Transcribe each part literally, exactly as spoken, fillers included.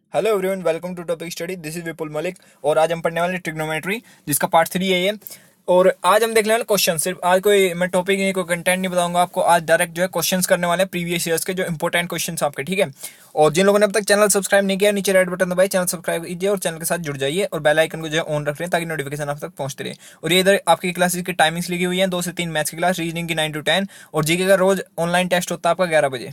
Hello everyone, welcome to topic study. This is Vipul Malik और आज हम पढ़ने वाले ट्रिग्नोमेट्री जिसका पार्ट थ्री है ये। और आज हम देखने वाले क्वेश्चन। सिर्फ आज कोई मैं टॉपिक नहीं, कोई कंटेंट नहीं बताऊंगा आपको। आज डायरेक्ट जो है क्वेश्चंस करने वाले हैं प्रीवियस ईयर्स के, जो इंपॉर्टेंट क्वेश्चंस आपके, ठीक है। और जिन लोगों ने अब तक चैनल सब्सक्राइब नहीं किया, नीचे रेड बटन दबाइए, चैनल सब्सक्राइब कीजिए और चैनल के साथ जुड़ जाइए और बेल आइकन को जो है ऑन रख लें ताकि नोटिफिकेशन आप तक पहुंचते रहे। और ये इधर आपकी क्लासेस की टाइमिंग्स लिखी हुई है, दो से तीन मैथ्स की क्लास, रीजनिंग की नाइन टू टेन और जीके का रोज ऑनलाइन टेस्ट होता है आपका ग्यारह बजे।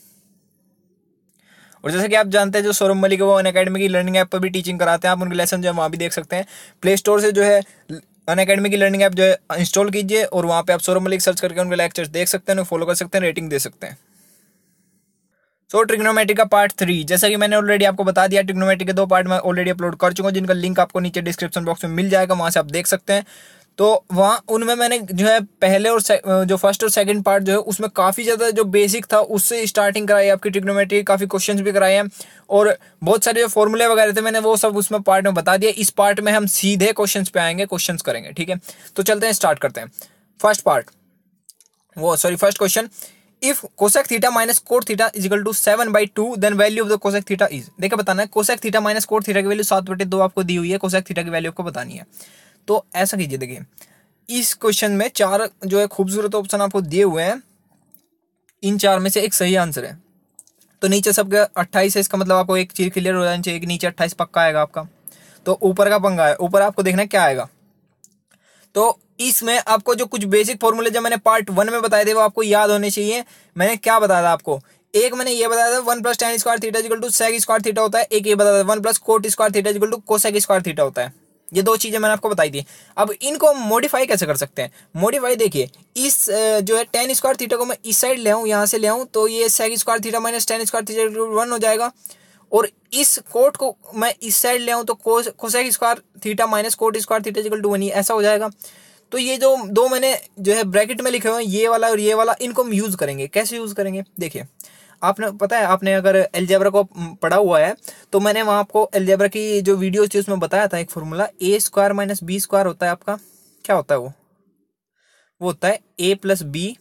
और जैसे कि आप जानते हैं, जो सौरभ मलिक है वो अनअकैडमी की लर्निंग ऐप पर भी टीचिंग कराते हैं। आप उनके लेसन जो है वहाँ भी देख सकते हैं। प्ले स्टोर से जो है अनअकैडमी की लर्निंग ऐप जो है इंस्टॉल कीजिए और वहाँ पे आप सौरभ मलिक सर्च करके उनके लेक्चर्स देख सकते हैं, फॉलो कर सकते हैं, रेटिंग दे सकते हैं। सो ट्रिग्नोमेट्री का पार्ट थ्री, जैसा कि मैंने ऑलरेडी आपको बता दिया, ट्रिग्नोमेट्री के दो पार्ट मैं ऑलरेडी अपलोड कर चुका हूँ, जिनका लिंक आपको नीचे डिस्क्रिप्शन बॉक्स में मिल जाएगा, वहाँ से आप देख सकते हैं। तो वहाँ उनमें मैंने जो है पहले और जो फर्स्ट और सेकंड पार्ट जो है उसमें काफ़ी ज़्यादा जो बेसिक था उससे स्टार्टिंग कराई आपकी ट्रिग्नोमेट्री, काफ़ी क्वेश्चंस भी कराए हैं और बहुत सारे जो फॉर्मूले वगैरह थे मैंने वो सब उसमें पार्ट में बता दिया। इस पार्ट में हम सीधे क्वेश्चंस पे आएंगे, क्वेश्चंस करेंगे, ठीक है। तो चलते हैं, स्टार्ट करते हैं। फर्स्ट पार्ट वो sorry first question, if cosec theta minus cot theta is equal to seven by two then value of the cosec theta is. देखिए बताना है, cosec theta minus cot theta की वैल्यू सात बटे दो आपको दी हुई है, कोसेक थीटा की वैल्यू आपको बतानी है। तो ऐसा कीजिए, देखिए इस क्वेश्चन में चार जो है खूबसूरत ऑप्शन आपको दिए हुए हैं, इन चार में से एक सही आंसर है। तो नीचे सबके अट्ठाईस है, इसका मतलब आपको एक चीज क्लियर हो जानी चाहिए कि नीचे अट्ठाईस पक्का आएगा आपका। तो ऊपर का पंगा है, ऊपर आपको देखना है क्या आएगा। तो इसमें आपको जो कुछ बेसिक फॉर्मूले जो मैंने पार्ट वन में बताए थे वो आपको याद होने चाहिए। मैंने क्या बताया था आपको, एक मैंने ये बताया था one plus tan square theta equal to sec square theta होता है, एक ये बताया था one plus cot square theta equal to cosec square theta होता है। ये दो चीजें मैंने आपको बताई थी। अब इनको मॉडिफाई कैसे कर सकते हैं? मॉडिफाई देखिए, इस जो है टेन स्क्वायर थीटा को मैं इस साइड ले आऊँ, यहाँ से ले आऊँ, तो ये sec square theta minus tan square theta one हो जाएगा। और इस कोट को मैं इस साइड ले आऊँ तो cosec square theta minus cot square theta equal to one, ही ऐसा हो जाएगा। तो ये जो दो मैंने जो है ब्रैकेट में लिखे हुए हैं, ये वाला और ये वाला, इनको हम यूज करेंगे। कैसे यूज करेंगे? देखिए, आपने पता है, आपने अगर अलजेब्रा को पढ़ा हुआ है तो मैंने वहां आपको अलजेब्रा की जो वीडियो थी उसमें बताया था एक formula, A square minus B square होता है आपका। क्या होता है वो? वो होता है ए प्लस बी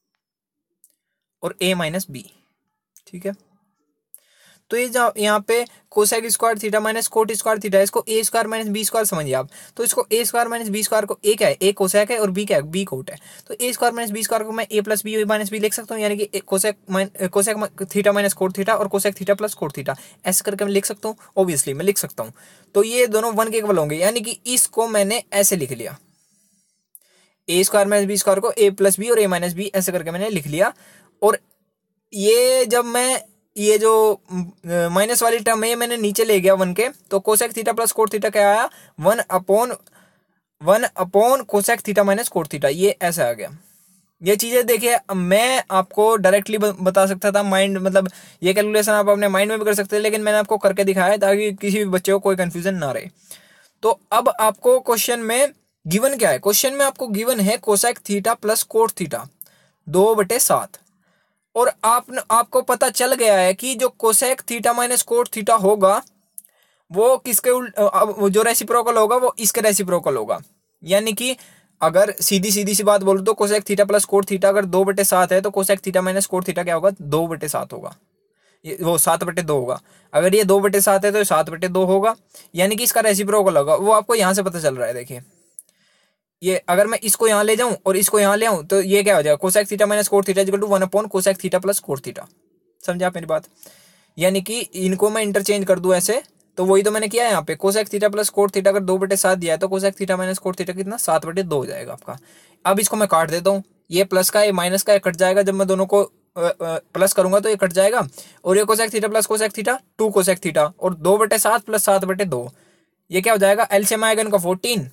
और ए माइनस बी, ठीक है। तो ये जो यहाँ पे cosec square theta minus cot square theta, इसको A square minus B square समझिए आप। तो इसको A square minus B square को, ए क्या है? ए कोसेक है और बी क्या है? बी कोट है। तो A square minus B square को मैं A plus B minus B लिख सकता हूँ, यानी कि cosec cosec theta minus cot theta और cosec theta plus cot theta, ऐसे करके मैं लिख सकता हूँ। ऑब्वियसली मैं लिख सकता हूँ। तो ये दोनों वन के इक्वल होंगे, यानी कि इसको मैंने ऐसे लिख लिया, A square minus B square को ए प्लस बी और ए माइनस बी ऐसे करके मैंने लिख लिया। और ये जब मैं ये जो माइनस वाली टर्म है ये मैंने नीचे ले गया वन के, तो cosec theta plus cot theta क्या आया? One upon one upon cosec theta minus cot theta, ये ऐसा आ गया। ये चीजें देखिए, मैं आपको डायरेक्टली बता सकता था, माइंड मतलब ये कैलकुलेशन आप अपने माइंड में भी कर सकते हैं, लेकिन मैंने आपको करके दिखाया ताकि किसी भी बच्चे को कोई कंफ्यूजन ना रहे। तो अब आपको क्वेश्चन में गिवन क्या है? क्वेश्चन में आपको गिवन है cosec theta plus cot theta दो बटे सात। और आप आपको पता चल गया है कि जो cosec theta minus cot theta होगा वो किसके उल्ट, जो रेसिप्रोकल होगा वो इसके रेसिप्रोकल होगा। यानी कि अगर सीधी सीधी सी बात बोलूं तो cosec theta plus cot theta अगर दो बटे सात है तो cosec theta minus cot theta क्या होगा? दो बटे सात होगा, ये वो सात बटे दो होगा। अगर ये दो बटे सात है तो सात बटे दो होगा, यानी कि इसका रेसिप्रोकल होगा। वो आपको यहां से पता चल रहा है। देखिए, ये अगर मैं इसको यहाँ ले जाऊं और इसको यहाँ ले आऊं तो ये क्या हो जाएगा? Cosec theta minus cot theta equal to one upon cosec theta plus cot theta. समझे आप मेरी बात? यानी कि इनको मैं इंटरचेंज कर दूं ऐसे, तो वही तो मैंने किया है यहाँ पे। Cosec theta plus cot theta अगर दो बटे सात दिया है तो cosec theta minus cot theta कितना? सात बटे दो हो जाएगा आपका। अब इसको मैं काट देता हूँ, ये प्लस का ये माइनस का कट जाएगा, जब मैं दोनों को प्लस करूंगा तो ये कट जाएगा। और ये cosec theta plus cosec theta two cosec theta और दो बटे सात प्लस सात बटे दो, ये क्या हो जाएगा? एलसीएम आएगा इनका फोर्टीन।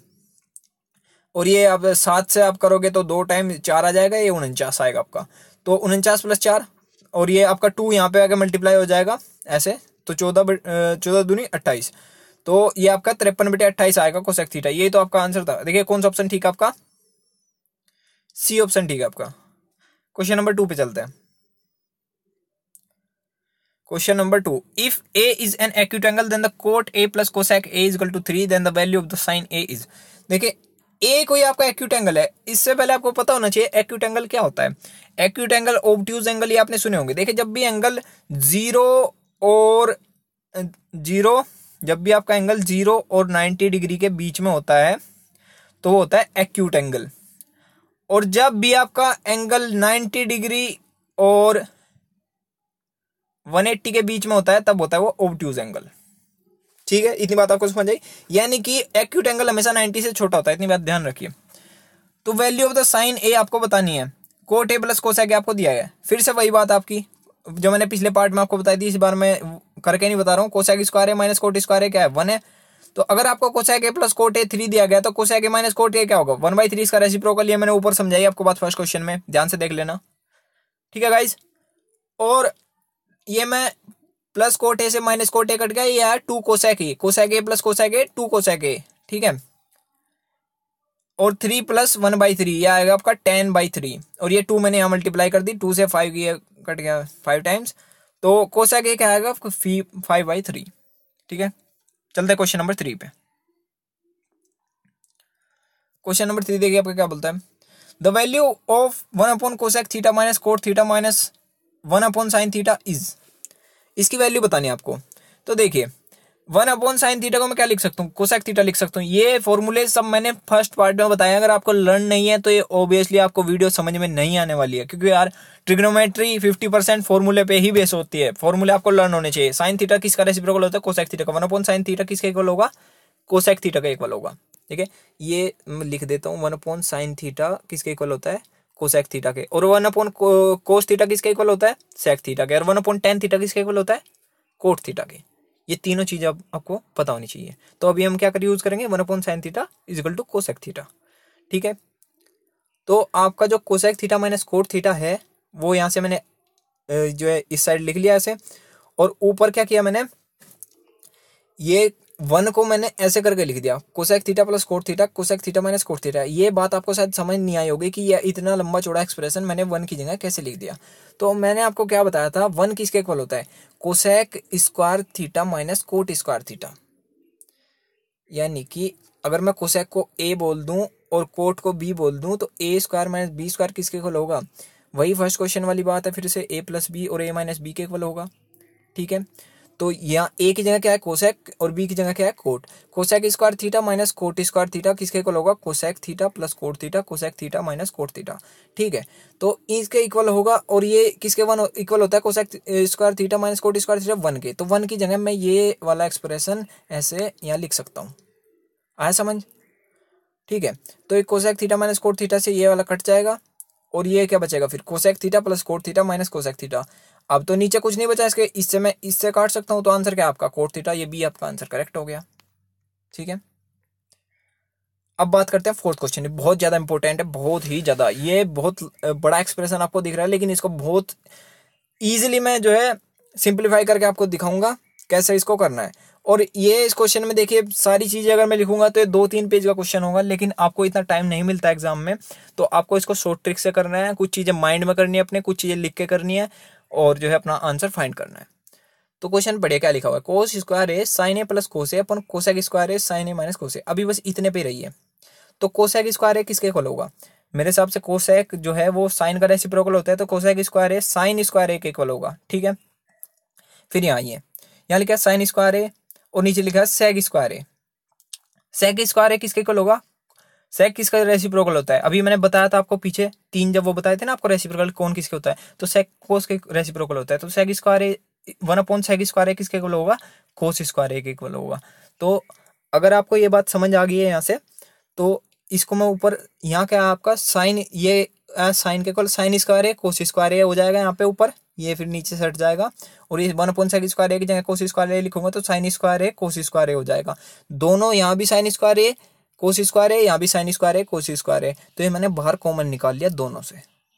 और ये अब सात से आप करोगे तो दो टाइम चार आ जाएगा, ये उनचास आएगा आपका। तो उनचास प्लस चार और ये आपका टू यहाँ पे आगे मल्टीप्लाई हो जाएगा ऐसे, तो चौदह चौदह दूनी अट्ठाईस। तो ये आपका तिरपन बटे अट्ठाईस आएगा कोसेक थीटा। ये तो आपका आंसर था। देखिए कौन सा ऑप्शन ठीक है आपका? सी ऑप्शन ठीक है आपका। क्वेश्चन नंबर टू पे चलते हैं। Question number two, if A is an acute angle then the cot A plus cosec A is equal to three then the value of the sine A is. देखिए ए कोई आपका acute angle है, इससे पहले आपको पता होना चाहिए एक्यूट एंगल क्या होता है। एक्यूट एंगल, ऑब्ट्यूज एंगल, ये आपने सुने होंगे। देखिए जब भी एंगल जीरो और जीरो, जब भी आपका एंगल जीरो और नाइन्टी डिग्री के बीच में होता है तो वो होता है एक्यूट एंगल, और जब भी आपका एंगल नाइन्टी डिग्री और वन एट्टी के बीच में होता है तब होता है वो ऑब्ट्यूज एंगल। ठीक है, इतनी बात आपको समझ आई, यानी कि एक्यूट एंगल हमेशा नाइन्टी से छोटा होता है, इतनी बात ध्यान रखिए। तो value of the sine A आपको बतानी है, cot A plus cosec A आपको दिया है। फिर से वही बात आपकी जो मैंने पिछले पार्ट में आपको बताई थी, इस बार मैं करके नहीं बता रहा हूँ। Cosec square A minus cot square A क्या है, वन है। तो अगर आपको cosec A plus cot A three दिया गया तो cosec A minus cot A क्या होगा, वन बाई थ्री। इसका रेसिप्रोकल ये मैंने ऊपर समझाई आपको बात फर्स्ट क्वेश्चन में, ध्यान से देख लेना। ठीक है गाइज, और ये मैं प्लस कोट ए से माइनस कोट ए कट गया, ये है two cosec A, cosec A plus cosec A two cosec A. ठीक है, और three plus one by three ये आएगा आपका टेन बाई थ्री, और ये टू मैंने यहाँ मल्टीप्लाई कर दी, टू से फाइव ये कट गया फाइव टाइम्स, तो कोसेक ए क्या आएगा आपको फाइव बाई थ्री। ठीक है, चलते हैं क्वेश्चन नंबर थ्री पे। क्वेश्चन नंबर थ्री देखिए आपका क्या बोलता है, the value of one upon cosec theta minus cot theta minus one upon sine theta is, इसकी वैल्यू बतानी है आपको। तो देखिए वन अपॉन साइन थीटा को मैं क्या लिख सकता हूँ, कोसेक थीटा लिख सकता हूँ। ये फॉर्मूले सब मैंने फर्स्ट पार्ट में बताया, अगर आपको लर्न नहीं है तो ये ऑब्वियसली आपको वीडियो समझ में नहीं आने वाली है, क्योंकि यार ट्रिग्नोमेट्री फिफ्टी परसेंट फॉर्मूले पे ही बेस होती है, फॉर्मूले आपको लर्न होने चाहिए। साइन थीटा किसका रेसिप्रोकल होता है, कोसेक थीटा का। वन अपॉन साइन थीटा किसका इक्वल होगा, कोसेक थीटा का इक्वल होगा। ठीक है, ये मैं लिख देता हूँ, वन अपॉन साइन थीटा किसके इक्वल होता है, कोसेक थीटा के, और वन अपॉन कोस थीटा किसके इक्वल होता है, सेक थीटा के, और वन अपॉन टेन थीटा किसके इक्वल होता है, कोट थीटा के। ये तीनों चीजें आप, आपको पता होनी चाहिए। तो अभी हम क्या कर यूज करेंगे, one upon sine theta is equal to cosec theta. ठीक है, तो आपका जो cosec theta minus cot theta है वो यहाँ से मैंने जो है इस साइड लिख लिया ऐसे, और ऊपर क्या किया मैंने, ये वन को मैंने ऐसे करके लिख दिया, cosec theta plus cot theta, cosec theta minus cot theta. ये बात आपको शायद समझ नहीं आई होगी कि ये इतना लंबा चौड़ा एक्सप्रेशन मैंने वन की जगह कैसे लिख दिया। तो मैंने आपको क्या बताया था, वन किसके इक्वल होता है, cosec square theta minus cot square theta. यानी कि अगर मैं कोसेक को ए बोल दूं और कोट को बी बोल दूं तो A square minus B square किसके इक्वल होगा, वही फर्स्ट क्वेश्चन वाली बात है, फिर से ए प्लस बी और ए माइनस बी के इक्वल होगा। ठीक है, तो यहाँ ए की जगह क्या है कोसेक और बी की जगह क्या है cot. Cosec square theta minus cot square theta किसके इक्वल होगा, cosec theta plus cot theta, cosec theta minus cot theta. ठीक है, तो इसके इक्वल होगा, और ये किसके वन इक्वल होता है, cosec square theta minus cot square theta one के। तो वन की जगह मैं ये वाला एक्सप्रेशन ऐसे यहाँ लिख सकता हूँ, आया समझ। ठीक है, तो एक cosec theta minus cot theta से ये वाला कट जाएगा, और ये क्या बचेगा फिर, cosec theta plus cot theta minus cosec theta. अब तो नीचे कुछ नहीं बचा इसके, इससे मैं इससे काट सकता हूँ, तो आंसर क्या आपका कोट थीटा, ये बी आपका आंसर करेक्ट हो गया। ठीक है, अब बात करते हैं फोर्थ क्वेश्चन, बहुत ज्यादा इंपॉर्टेंट है, बहुत ही ज्यादा। ये बहुत बड़ा एक्सप्रेशन आपको दिख रहा है, लेकिन इसको बहुत ईजिली मैं जो है सिंप्लीफाई करके आपको दिखाऊंगा कैसे इसको करना है। और ये इस क्वेश्चन में देखिए सारी चीजें अगर मैं लिखूंगा तो ये दो तीन पेज का क्वेश्चन होगा, लेकिन आपको इतना टाइम नहीं मिलता एग्जाम में, तो आपको इसको शॉर्ट ट्रिक से करना है। कुछ चीजें माइंड में करनी है अपने, कुछ चीजें लिख के करनी है, और जो है अपना आंसर फाइंड करना है। तो क्वेश्चन पढ़िए क्या लिखा हुआ है, cos square A sine A plus cos A upon cosec square A sine A minus cos A. अभी बस इतने पे रही है। तो कोसेक स्क्वायर ए किसके इक्वल होगा, मेरे हिसाब से कोसेक जो है वो साइन का रेसिप्रोकल होता है, तो cosec square A sine square A के इक्वल होगा। ठीक है, फिर यहाँ ये यहाँ लिखा है साइन स्क्वायर ए, और नीचे लिखा है सेक square A. Sec square A किसके इक्वल होगा, सेक किसका रेसिप्रोकल होता है, अभी मैंने बताया था आपको पीछे तीन जब वो बताए थे ना आपको रेसिप्रोकल कौन किसके होता है, तो सेक कोस के रेसिप्रोकल होता है। तो sec square A one upon sec square A किसके इक्वल होगा, कोस स्क्वायर ए के इक्वल होगा। तो अगर आपको ये बात समझ आ गई है यहाँ से, तो इसको मैं ऊपर यहाँ क्या आपका साइन, ये साइन के equal sine square A cos square A हो जाएगा यहाँ पे ऊपर, ये फिर नीचे से हट जाएगा, और ये one upon sec square A की जगह कोस स्क्वायर ए लिखूंगा तो sine square A cos square A हो जाएगा। दोनों यहाँ भी sine square A cos square A, यहाँ भी sine square A cos square A, तो ये मैंने बाहर कॉमन निकाल लिया दोनों से।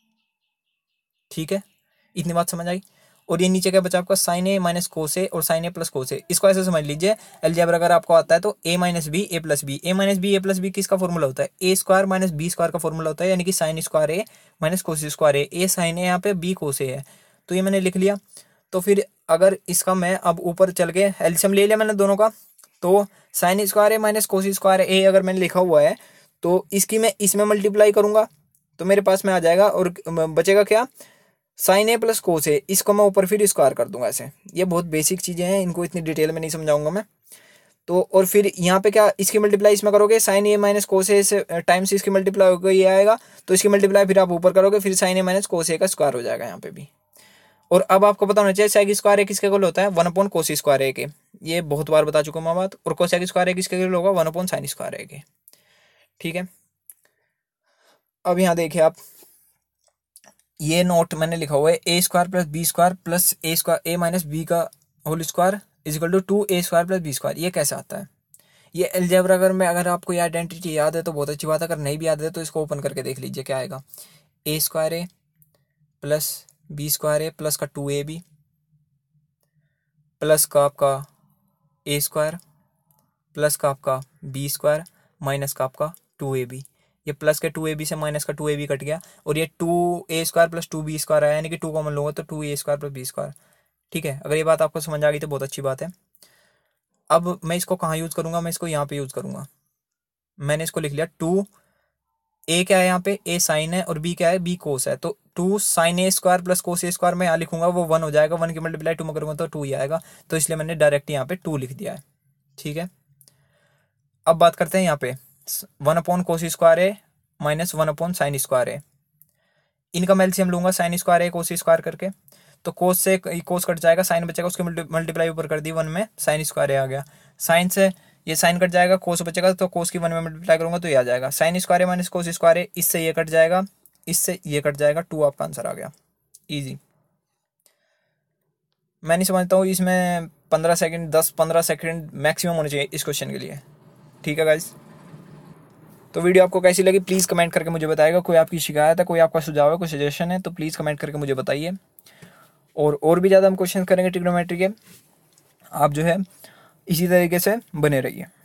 ठीक है, इतनी बात समझ आई। और ये नीचे क्या बचा आपका साइन ए माइनस कोस ए और साइन ए प्लस कोस ए। इसको ऐसे समझ लीजिए, अलजेब्रा अगर आपको आता है तो A minus B A plus B, A minus B A plus B किसका फॉर्मूला होता है, A square minus B square का फॉर्मूला होता है, यानी कि sine square A minus cos square A. A sine A यहाँ पे बी कोस ए है, तो ये मैंने लिख लिया। तो फिर अगर इसका मैं अब ऊपर चल के एलसीएम ले लिया मैंने दोनों का, तो sine square A minus cos square A अगर मैंने लिखा हुआ है तो इसकी मैं इसमें मल्टीप्लाई करूंगा तो मेरे पास में आ जाएगा, और बचेगा क्या, साइन ए प्लस कोस ए, इसको मैं ऊपर फिर स्क्वायर कर दूंगा ऐसे। ये बहुत बेसिक चीज़ें हैं, इनको इतनी डिटेल में नहीं समझाऊंगा मैं। तो और फिर यहाँ पे क्या, इसकी मल्टीप्लाई इसमें करोगे, साइन ए माइनस कोस ए से टाइम्स इसकी मल्टीप्लाई होकर ये आएगा, तो इसकी मल्टीप्लाई फिर आप ऊपर करोगे, फिर साइन ए माइनस कोस ए का स्क्वायर हो जाएगा यहाँ पे भी। और अब आपको पता होना चाहिए सेक स्क्वायर ए किसके इक्वल होता है, one upon cos square A के। ये बहुत बार बता चुका हूँ मैं बात। और कोसेक स्क्वायर ए किसके इक्वल होगा, one upon sine square A के। ठीक है, अब यहाँ देखिए आप, ये नोट मैंने लिखा हुआ है A square plus B square plus A square A minus B का whole square is equal to two A square plus B square. ये कैसे आता है, ये अलजेब्रा अगर में अगर आपको ये आइडेंटिटी याद है तो बहुत अच्छी बात है, अगर नहीं भी याद है तो इसको ओपन करके देख लीजिए क्या आएगा। A square A plus B square A plus का टू ए बी प्लस का आपका ए स्क्वायर प्लस का आपका बी स्क्वायर माइनस का आपका टू ए बी। ये प्लस के टू ए बी से माइनस का टू ए बी कट गया, और ये two A square plus two B square आया, यानी कि टू कॉमन लूँगा तो two A square plus B square. ठीक है, अगर ये बात आपको समझ आ गई तो बहुत अच्छी बात है। अब मैं इसको कहाँ यूज़ करूँगा, मैं इसको यहाँ पे यूज़ करूँगा। मैंने इसको लिख लिया, टू ए क्या है यहाँ पे, ए साइन है, और बी क्या है, बी कोस है। तो two sine A square plus cos A square मैं यहाँ लिखूंगा, वो वन हो जाएगा, वन की मल्टीप्लाई टू में करूँगा तो टू ही आएगा, तो इसलिए मैंने डायरेक्ट यहाँ पे टू लिख दिया है। ठीक है, अब बात करते हैं यहाँ पे one upon cos square A minus one upon sine square A. इनका मैं एलसीएम लूंगा, sine square A cos square करके, तो कोस से कोस कट जाएगा, साइन बचेगा, उसकी मल्टीप्लाई ऊपर कर दी, वन में साइन स्क्वायर ए आ गया। साइन से ये साइन कट जाएगा, कोस बचेगा, तो कोस की वन में मल्टीप्लाई करूंगा तो ये आ जाएगा, sine square A minus cos square A. इससे ये कट जाएगा, इससे ये कट जाएगा, टू आपका आंसर आ गया। इजी। मैं नहीं समझता हूँ इसमें पंद्रह सेकंड दस पंद्रह सेकंड मैक्सिमम होने चाहिए इस क्वेश्चन के लिए। ठीक है गाइस, तो वीडियो आपको कैसी लगी प्लीज़ कमेंट करके मुझे बताइएगा। कोई आपकी शिकायत है, कोई आपका सुझाव है, कोई सजेशन है तो प्लीज़ कमेंट करके मुझे बताइए। और और भी ज़्यादा हम क्वेश्चन करेंगे ट्रिग्नोमेट्री के, आप जो है इसी तरीके से बने रहिए।